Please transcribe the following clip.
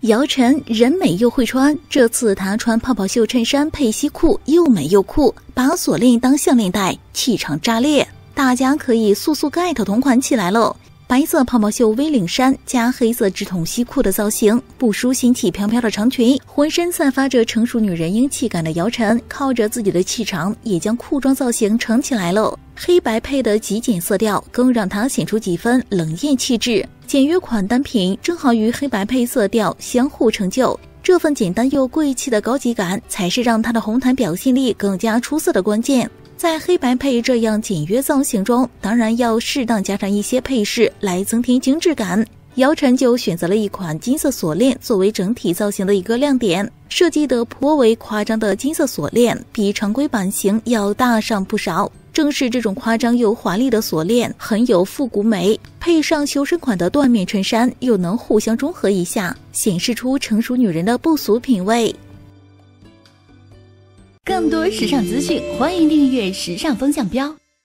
姚晨人美又会穿，这次她穿泡泡袖衬衫配西裤，又美又酷，把锁链当项链戴，气场炸裂，大家可以速速 get 同款起来了。白色泡泡袖 V 领衫加黑色直筒西裤的造型，不输仙气飘飘的长裙，浑身散发着成熟女人英气感的姚晨，靠着自己的气场，也将裤装造型撑起来了。黑白配的极简色调，更让她显出几分冷艳气质。简约款单品正好与黑白配色调相互成就，这份简单又贵气的高级感，才是让她的红毯表现力更加出色的关键。在黑白配这样简约造型中，当然要适当加上一些配饰来增添精致感。姚晨就选择了一款金色锁链作为整体造型的一个亮点，设计的颇为夸张的金色锁链比常规版型要大上不少。正是这种夸张又华丽的锁链很有复古美，配上修身款的缎面衬衫，又能互相中和一下，显示出成熟女人的不俗品味。 更多时尚资讯，欢迎订阅时尚风向标。